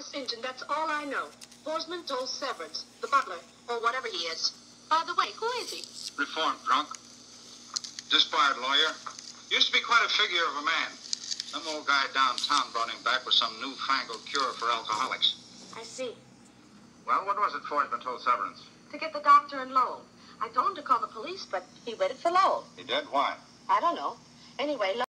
this engine, that's all I know. Borsman told Severance, the butler, or whatever he is. By the way, who is he? Reformed drunk. Disbarred lawyer. Used to be quite a figure of a man. Some old guy downtown brought him back with some newfangled cure for alcoholics. I see. Well, what was it Forsman told Severance? To get the doctor and Lowell. I told him to call the police, but he waited for Lowell. He did? Why? I don't know. Anyway,